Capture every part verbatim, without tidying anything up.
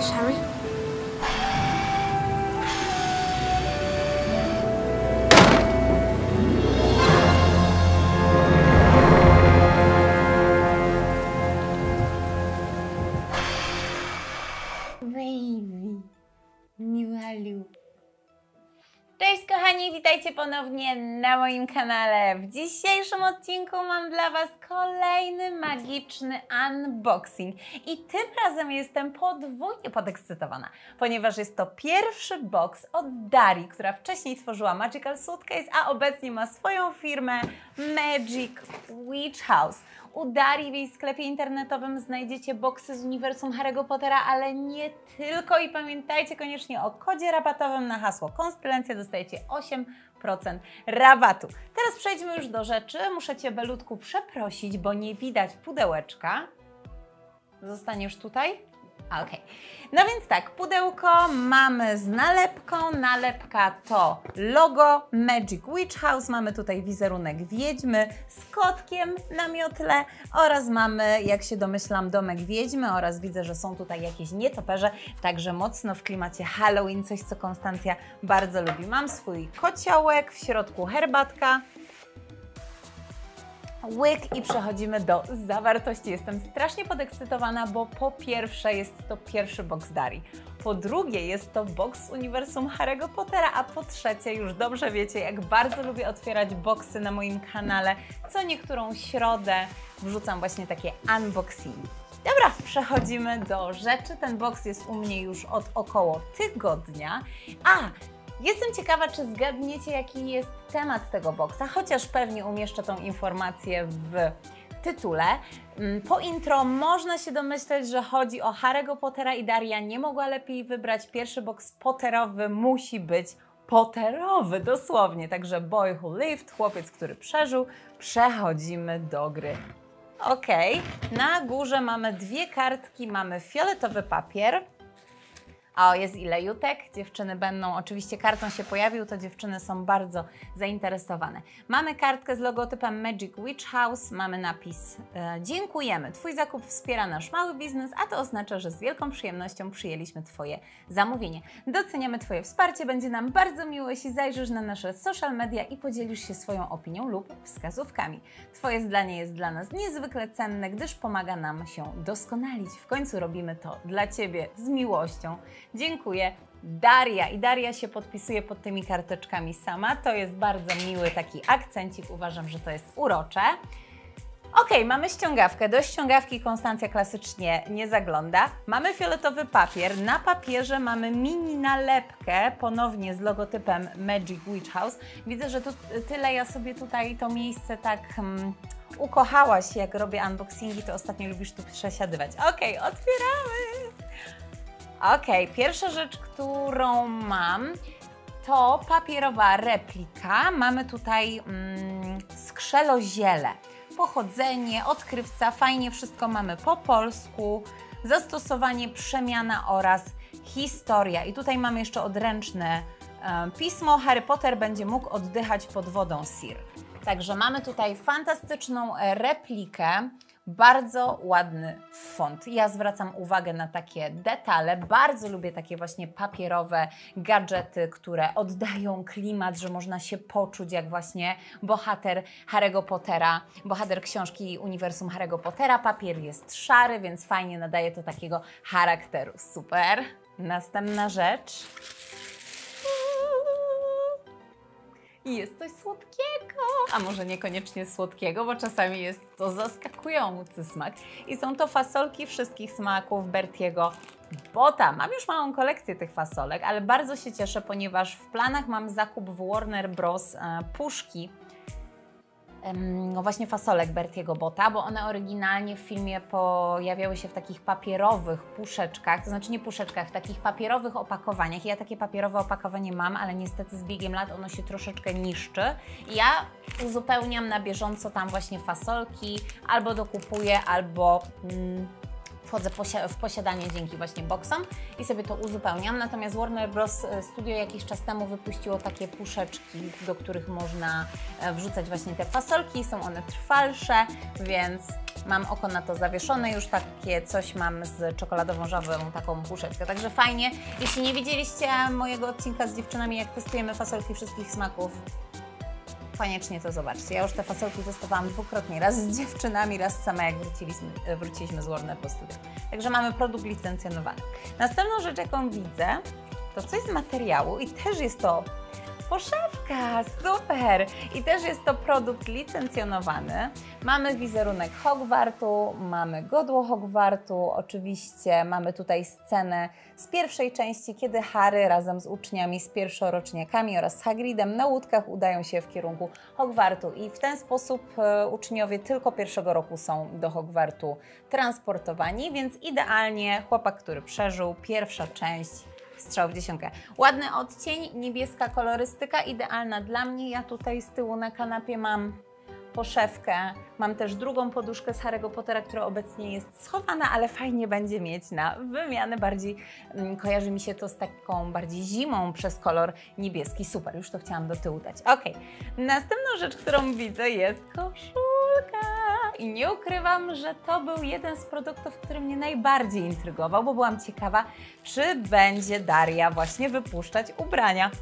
Watch, Harry. Baby, miłalu. Cześć kochani, witajcie ponownie na moim kanale. W dzisiejszym odcinku mam dla Was kolejny magiczny unboxing i tym razem jestem podwójnie podekscytowana, ponieważ jest to pierwszy box od Darii, która wcześniej tworzyła Magical Suitcase, a obecnie ma swoją firmę Magic Witch House. U Darii w jej sklepie internetowym znajdziecie boxy z uniwersum Harry'ego Pottera, ale nie tylko, i pamiętajcie koniecznie o kodzie rabatowym na hasło Konstylencja, dostajecie osiem procent rabatu. Teraz przejdźmy już do rzeczy. Muszę Cię, Belutku, przeprosić, bo nie widać pudełeczka. Zostaniesz tutaj? Okej. Okay. No więc tak, pudełko mamy z nalepką. Nalepka to logo Magic Witch House. Mamy tutaj wizerunek wiedźmy z kotkiem na miotle oraz mamy, jak się domyślam, domek wiedźmy oraz widzę, że są tutaj jakieś nietoperze, także mocno w klimacie Halloween, coś co Konstancja bardzo lubi. Mam swój kociołek, w środku herbatka, łyk i przechodzimy do zawartości. Jestem strasznie podekscytowana, bo po pierwsze jest to pierwszy box Darii, po drugie jest to box z uniwersum Harry'ego Pottera, a po trzecie już dobrze wiecie, jak bardzo lubię otwierać boxy na moim kanale. Co niektórą środę wrzucam właśnie takie unboxingi. Dobra, przechodzimy do rzeczy. Ten box jest u mnie już od około tygodnia. A! Jestem ciekawa, czy zgadniecie, jaki jest temat tego boxa, chociaż pewnie umieszczę tą informację w tytule. Po intro można się domyśleć, że chodzi o Harry'ego Pottera i Daria nie mogła lepiej wybrać. Pierwszy box Potterowy musi być Potterowy, dosłownie. Także boy who lived, chłopiec, który przeżył. Przechodzimy do gry. Ok, na górze mamy dwie kartki, mamy fioletowy papier. O, jest ile jutek. Dziewczyny będą, oczywiście karton się pojawił, to dziewczyny są bardzo zainteresowane. Mamy kartkę z logotypem Magic Witch House, mamy napis e, dziękujemy, Twój zakup wspiera nasz mały biznes, a to oznacza, że z wielką przyjemnością przyjęliśmy Twoje zamówienie. Doceniamy Twoje wsparcie, będzie nam bardzo miło, jeśli zajrzysz na nasze social media i podzielisz się swoją opinią lub wskazówkami. Twoje zdanie jest dla nas niezwykle cenne, gdyż pomaga nam się doskonalić. W końcu robimy to dla Ciebie z miłością. Dziękuję, Daria. I Daria się podpisuje pod tymi karteczkami sama. To jest bardzo miły taki akcencik. Uważam, że to jest urocze. Ok, mamy ściągawkę. Do ściągawki Konstancja klasycznie nie zagląda. Mamy fioletowy papier. Na papierze mamy mini nalepkę, ponownie z logotypem Magic Witch House. Widzę, że tu tyle ja sobie tutaj to miejsce tak um, ukochałaś, jak robię unboxingi, to ostatnio lubisz tu przesiadywać. Ok, otwieramy! Ok, pierwsza rzecz, którą mam, to papierowa replika. Mamy tutaj mm, skrzeloziele. Pochodzenie, odkrywca, fajnie wszystko mamy po polsku. Zastosowanie, przemiana oraz historia. I tutaj mamy jeszcze odręczne e, pismo. Harry Potter będzie mógł oddychać pod wodą Sir. Także mamy tutaj fantastyczną replikę. Bardzo ładny font. Ja zwracam uwagę na takie detale. Bardzo lubię takie właśnie papierowe gadżety, które oddają klimat, że można się poczuć jak właśnie bohater Harry'ego Pottera, bohater książki uniwersum Harry'ego Pottera. Papier jest szary, więc fajnie nadaje to takiego charakteru. Super. Następna rzecz. I jest coś słodkiego, a może niekoniecznie słodkiego, bo czasami jest to zaskakujący smak. I są to fasolki wszystkich smaków Bertiego Botta. Mam już małą kolekcję tych fasolek, ale bardzo się cieszę, ponieważ w planach mam zakup w Warner Bros. E, puszki, no właśnie fasolek Bertiego Botta, bo one oryginalnie w filmie pojawiały się w takich papierowych puszeczkach, to znaczy nie puszeczkach, w takich papierowych opakowaniach. Ja takie papierowe opakowanie mam, ale niestety z biegiem lat ono się troszeczkę niszczy. I ja uzupełniam na bieżąco tam właśnie fasolki, albo dokupuję, albo mm, wchodzę w posiadanie dzięki właśnie boxom i sobie to uzupełniam. Natomiast Warner Bros. Studio jakiś czas temu wypuściło takie puszeczki, do których można wrzucać właśnie te fasolki. Są one trwalsze, więc mam oko na to zawieszone. Już takie coś mam z czekoladowo-żową taką puszeczkę. Także fajnie. Jeśli nie widzieliście mojego odcinka z dziewczynami, jak testujemy fasolki wszystkich smaków, koniecznie to zobaczcie. Ja już te fasolki testowałam dwukrotnie. Raz z dziewczynami, raz sama, jak wróciliśmy, wróciliśmy z Warner Bros. Studio. Także mamy produkt licencjonowany. Następną rzecz, jaką widzę, to coś z materiału i też jest to poszewka, super! I też jest to produkt licencjonowany. Mamy wizerunek Hogwartu, mamy godło Hogwartu, oczywiście mamy tutaj scenę z pierwszej części, kiedy Harry razem z uczniami, z pierwszoroczniakami oraz z Hagridem na łódkach udają się w kierunku Hogwartu i w ten sposób e, uczniowie tylko pierwszego roku są do Hogwartu transportowani, więc idealnie chłopak, który przeżył, pierwsza część, strzał w dziesiątkę. Ładny odcień, niebieska kolorystyka, idealna dla mnie. Ja tutaj z tyłu na kanapie mam poszewkę. Mam też drugą poduszkę z Harry'ego Pottera, która obecnie jest schowana, ale fajnie będzie mieć na wymianę. Bardziej mm, kojarzy mi się to z taką bardziej zimą przez kolor niebieski. Super, już to chciałam do tyłu dać. Ok, następną rzecz, którą widzę, jest koszulka. I nie ukrywam, że to był jeden z produktów, który mnie najbardziej intrygował, bo byłam ciekawa, czy będzie Daria właśnie wypuszczać ubrania.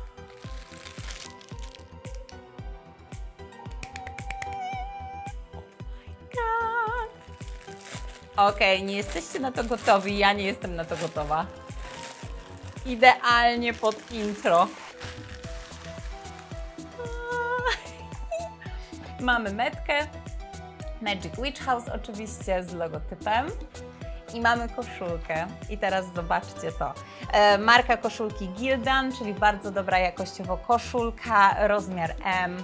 Okej, okay, nie jesteście na to gotowi, ja nie jestem na to gotowa. Idealnie pod intro. Mamy metkę, Magic Witch House oczywiście z logotypem i mamy koszulkę. I teraz zobaczcie to. E, marka koszulki Gildan, czyli bardzo dobra jakościowo koszulka, rozmiar M.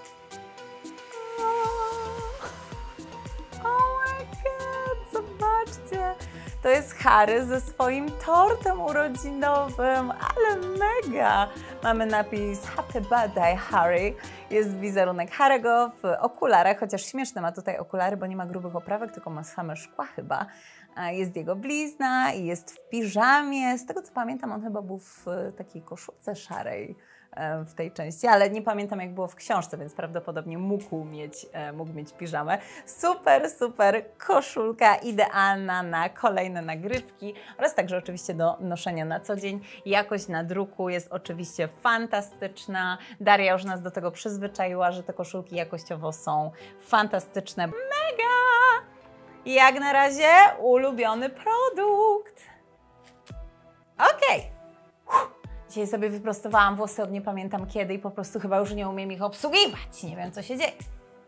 To jest Harry ze swoim tortem urodzinowym, ale mega! Mamy napis Happy Birthday Harry, jest wizerunek Harry'ego w okularach, chociaż śmieszne ma tutaj okulary, bo nie ma grubych oprawek, tylko ma same szkła chyba. Jest jego blizna i jest w piżamie. Z tego co pamiętam, on chyba był w takiej koszulce szarej w tej części, ale nie pamiętam jak było w książce, więc prawdopodobnie mógł mieć, mógł mieć piżamę. Super, super koszulka, idealna na kolejne nagrywki oraz także oczywiście do noszenia na co dzień. Jakość nadruku jest oczywiście fantastyczna. Daria już nas do tego przyzwyczaiła, że te koszulki jakościowo są fantastyczne. Mega! Jak na razie ulubiony produkt. Okej. Okay. Dzisiaj sobie wyprostowałam włosy od nie pamiętam kiedy i po prostu chyba już nie umiem ich obsługiwać. Nie wiem, co się dzieje.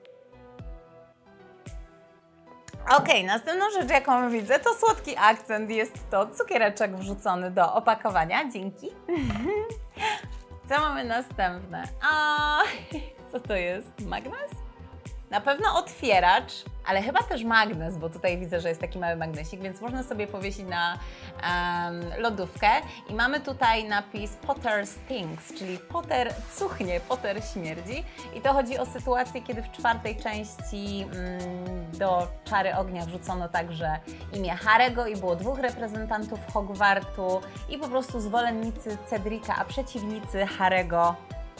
Ok, następną rzecz, jaką widzę, to słodki akcent. Jest to cukiereczek wrzucony do opakowania. Dzięki. Co mamy następne? A, co to jest? Magnes? Na pewno otwieracz, ale chyba też magnes, bo tutaj widzę, że jest taki mały magnesik, więc można sobie powiesić na um, lodówkę. I mamy tutaj napis Potter Stinks, czyli Potter cuchnie, Potter śmierdzi. I to chodzi o sytuację, kiedy w czwartej części mm, do Czary Ognia wrzucono także imię Harry'ego i było dwóch reprezentantów Hogwartu i po prostu zwolennicy Cedrika, a przeciwnicy Harry'ego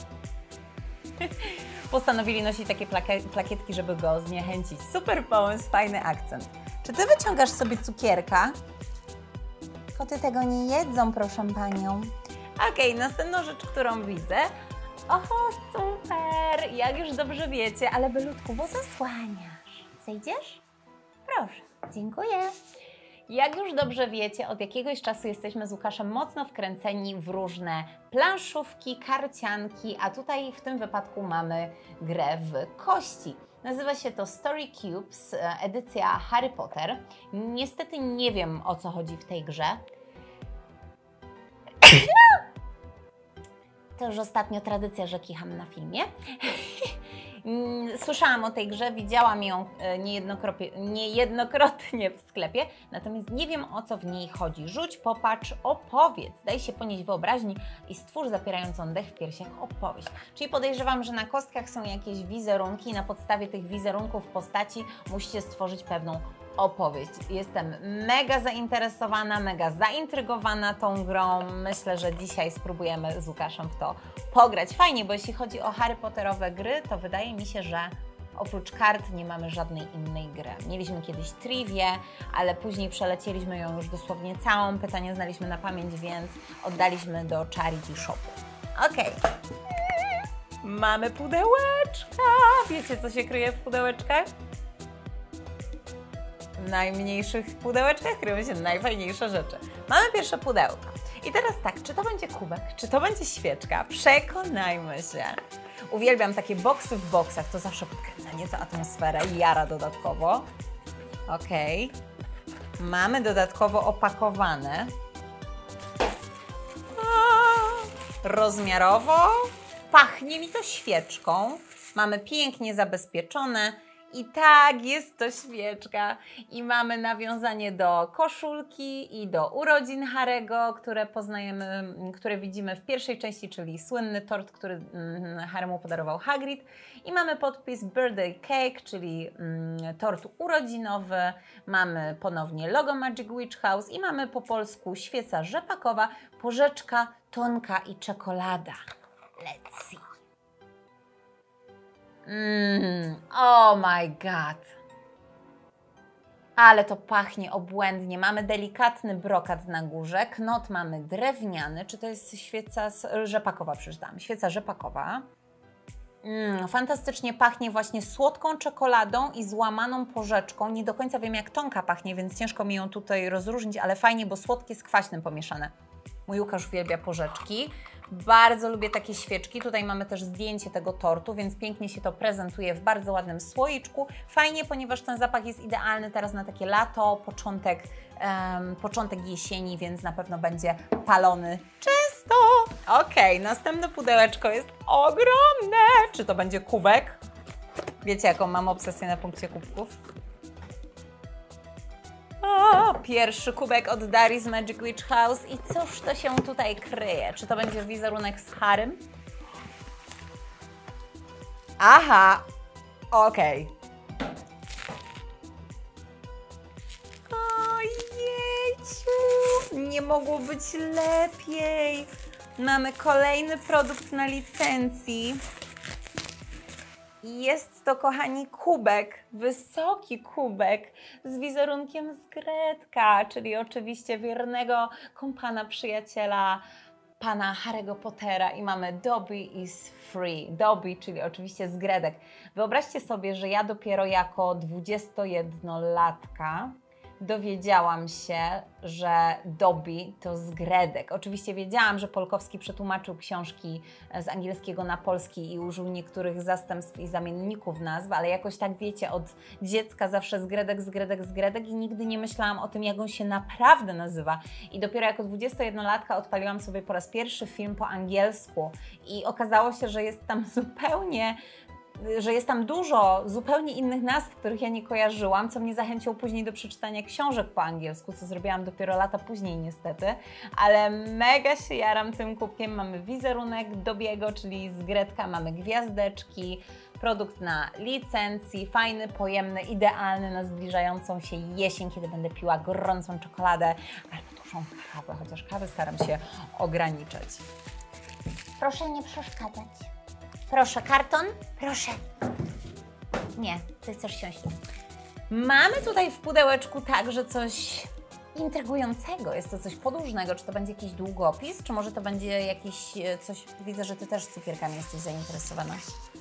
postanowili nosić takie plakietki, żeby go zniechęcić. Super pomysł, fajny akcent. Czy Ty wyciągasz sobie cukierka? Koty tego nie jedzą, proszę Panią. Okej, okay, następną rzecz, którą widzę. Oho, super! Jak już dobrze wiecie, ale Belutku, bo zasłaniasz. Zejdziesz? Proszę, dziękuję. Jak już dobrze wiecie, od jakiegoś czasu jesteśmy z Łukaszem mocno wkręceni w różne planszówki, karcianki, a tutaj w tym wypadku mamy grę w kości. Nazywa się to Story Cubes, edycja Harry Potter. Niestety nie wiem, o co chodzi w tej grze. To już ostatnio tradycja, że kicham na filmie. Słyszałam o tej grze, widziałam ją niejednokrotnie, niejednokrotnie w sklepie, natomiast nie wiem, o co w niej chodzi. Rzuć, popatrz, opowiedz. Daj się ponieść wyobraźni i stwórz zapierającą dech w piersiach opowieść. Czyli podejrzewam, że na kostkach są jakieś wizerunki i na podstawie tych wizerunków postaci musicie stworzyć pewną opowieść. Jestem mega zainteresowana, mega zaintrygowana tą grą. Myślę, że dzisiaj spróbujemy z Łukaszem w to pograć. Fajnie, bo jeśli chodzi o Harry Potterowe gry, to wydaje mi się, że oprócz kart nie mamy żadnej innej gry. Mieliśmy kiedyś Trivię, ale później przelecieliśmy ją już dosłownie całą. Pytania znaliśmy na pamięć, więc oddaliśmy do Charity Shopu. Okej. Mamy pudełeczka. Wiecie, co się kryje w pudełeczkach? W najmniejszych pudełeczkach kryją się najfajniejsze rzeczy. Mamy pierwsze pudełko. I teraz tak, czy to będzie kubek, czy to będzie świeczka? Przekonajmy się. Uwielbiam takie boksy w boksach, to zawsze podkręca nieco atmosferę i jara dodatkowo. Ok. Mamy dodatkowo opakowane. Rozmiarowo. Pachnie mi to świeczką. Mamy pięknie zabezpieczone. I tak, jest to świeczka i mamy nawiązanie do koszulki i do urodzin Harry'ego, które poznajemy, które widzimy w pierwszej części, czyli słynny tort, który Harry mu podarował Hagrid. I mamy podpis Birthday Cake, czyli mm, tort urodzinowy. Mamy ponownie logo Magic Witch House i mamy po polsku świeca rzepakowa, porzeczka, tonka i czekolada. Let's see. Mmm, oh my god. Ale to pachnie obłędnie. Mamy delikatny brokat na górze, knot mamy drewniany. Czy to jest świeca rzepakowa? Przeczytałam. Świeca rzepakowa. Mm, fantastycznie pachnie właśnie słodką czekoladą i złamaną porzeczką. Nie do końca wiem, jak tonka pachnie, więc ciężko mi ją tutaj rozróżnić, ale fajnie, bo słodkie z kwaśnym pomieszane. Mój Łukasz uwielbia porzeczki. Bardzo lubię takie świeczki. Tutaj mamy też zdjęcie tego tortu, więc pięknie się to prezentuje w bardzo ładnym słoiczku. Fajnie, ponieważ ten zapach jest idealny teraz na takie lato, początek, um, początek jesieni, więc na pewno będzie palony często. Ok, następne pudełeczko jest ogromne. Czy to będzie kubek? Wiecie, jaką mam obsesję na punkcie kubków? O, pierwszy kubek od Dari z Magic Witch House. I cóż to się tutaj kryje? Czy to będzie wizerunek z Harrym? Aha, okej. Ojejciu, nie mogło być lepiej. Mamy kolejny produkt na licencji. Jest to, kochani, kubek, wysoki kubek z wizerunkiem Zgredka, czyli oczywiście wiernego kompana, przyjaciela pana Harry'ego Pottera i mamy Dobby is free. Dobby, czyli oczywiście Zgredek. Wyobraźcie sobie, że ja dopiero jako dwudziestojednolatka dowiedziałam się, że Dobby to Zgredek. Oczywiście wiedziałam, że Polkowski przetłumaczył książki z angielskiego na polski i użył niektórych zastępstw i zamienników nazw, ale jakoś tak, wiecie, od dziecka zawsze Zgredek, Zgredek, Zgredek i nigdy nie myślałam o tym, jak on się naprawdę nazywa. I dopiero jako dwudziestojednolatka odpaliłam sobie po raz pierwszy film po angielsku i okazało się, że jest tam zupełnie że jest tam dużo zupełnie innych nazw, których ja nie kojarzyłam, co mnie zachęciło później do przeczytania książek po angielsku, co zrobiłam dopiero lata później niestety, ale mega się jaram tym kubkiem. Mamy wizerunek Dobiego, czyli Zgredka, mamy gwiazdeczki, produkt na licencji, fajny, pojemny, idealny na zbliżającą się jesień, kiedy będę piła gorącą czekoladę albo dużą kawę, chociaż kawę staram się ograniczać. Proszę nie przeszkadzać. Proszę, karton? Proszę. Nie, ty chcesz siąść. Mamy tutaj w pudełeczku także coś intrygującego. Jest to coś podłużnego. Czy to będzie jakiś długopis, czy może to będzie jakiś coś... Widzę, że ty też cukierkami jesteś zainteresowana.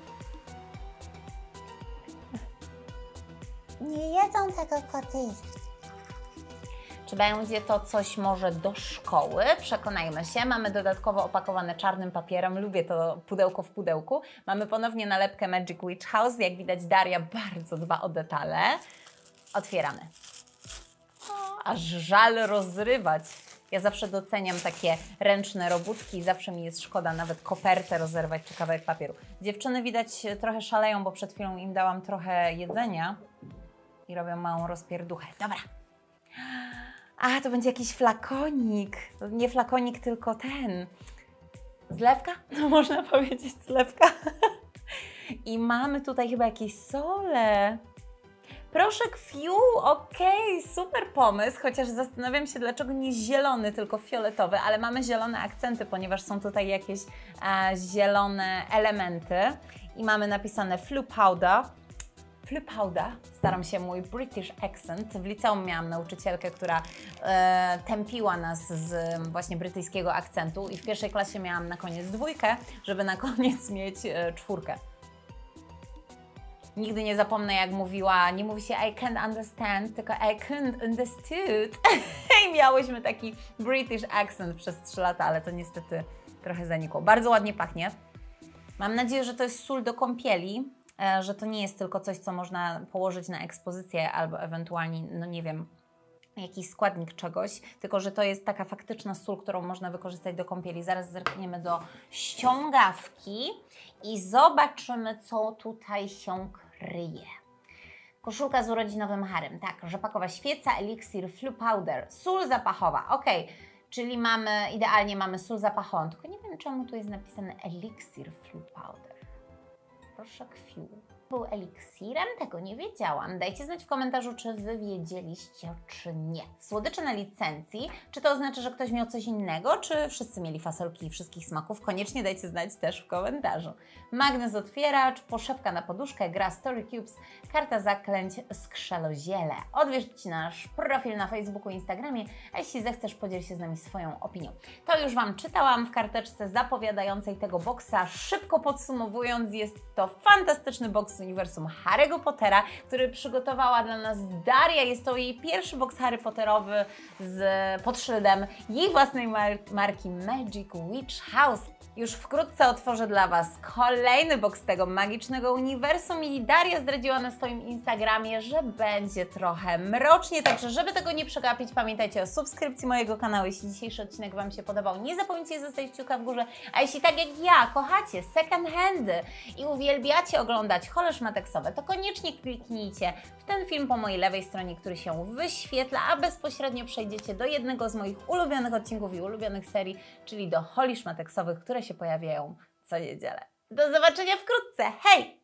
Nie jedzą tego koty. Czy będzie to coś może do szkoły? Przekonajmy się. Mamy dodatkowo opakowane czarnym papierem. Lubię to pudełko w pudełku. Mamy ponownie nalepkę Magic Witch House. Jak widać, Daria bardzo dba o detale. Otwieramy. O, aż żal rozrywać. Ja zawsze doceniam takie ręczne robótki. Zawsze mi jest szkoda nawet kopertę rozerwać czy kawałek papieru. Dziewczyny widać trochę szaleją, bo przed chwilą im dałam trochę jedzenia i robią małą rozpierduchę. Dobra. A, to będzie jakiś flakonik. Nie flakonik, tylko ten. Zlewka? No można powiedzieć zlewka. I mamy tutaj chyba jakieś sole. Proszek Fiu, okej, okay, super pomysł, chociaż zastanawiam się, dlaczego nie zielony, tylko fioletowy, ale mamy zielone akcenty, ponieważ są tutaj jakieś e, zielone elementy i mamy napisane Flu Powder. Flu Powder, staram się mój British accent. W liceum miałam nauczycielkę, która e, tępiła nas z właśnie brytyjskiego akcentu i w pierwszej klasie miałam na koniec dwójkę, żeby na koniec mieć e, czwórkę. Nigdy nie zapomnę, jak mówiła, nie mówi się I can't understand, tylko I couldn't understood. I miałyśmy taki British accent przez trzy lata, ale to niestety trochę zanikło. Bardzo ładnie pachnie. Mam nadzieję, że to jest sól do kąpieli, że to nie jest tylko coś, co można położyć na ekspozycję albo ewentualnie, no nie wiem, jakiś składnik czegoś, tylko że to jest taka faktyczna sól, którą można wykorzystać do kąpieli. Zaraz zerkniemy do ściągawki i zobaczymy, co tutaj się kryje. Koszulka z urodzinowym Harrym, tak, rzepakowa świeca, eliksir, Flu Powder, sól zapachowa, ok, czyli mamy, idealnie mamy sól zapachową, tylko nie wiem, czemu tu jest napisane eliksir Flu Powder. Proszę kwiu. Był eliksirem? Tego nie wiedziałam. Dajcie znać w komentarzu, czy Wy wiedzieliście, czy nie. Słodycze na licencji. Czy to oznacza, że ktoś miał coś innego, czy wszyscy mieli fasolki wszystkich smaków? Koniecznie dajcie znać też w komentarzu. Magnes otwieracz, poszewka na poduszkę, gra Story Cubes, karta zaklęć, skrzeloziele. Odwiedź nasz profil na Facebooku i Instagramie, a jeśli zechcesz, podziel się z nami swoją opinią. To już Wam czytałam w karteczce zapowiadającej tego boksa. Szybko podsumowując, jest to fantastyczny boks uniwersum Harry'ego Pottera, który przygotowała dla nas Daria. Jest to jej pierwszy boks Harry Potterowy z, pod szyldem jej własnej mar marki Magic Witch House. Już wkrótce otworzę dla Was kolejny boks tego magicznego uniwersum i Daria zdradziła na swoim Instagramie, że będzie trochę mrocznie, także żeby tego nie przegapić, pamiętajcie o subskrypcji mojego kanału. Jeśli dzisiejszy odcinek Wam się podobał, nie zapomnijcie zostawić kciuka w górze, a jeśli tak jak ja kochacie second handy i uwielbiacie oglądać hole szmateksowe, to koniecznie kliknijcie w ten film po mojej lewej stronie, który się wyświetla, a bezpośrednio przejdziecie do jednego z moich ulubionych odcinków i ulubionych serii, czyli do holi szmateksowych, które się pojawiają co niedzielę. Do zobaczenia wkrótce, hej!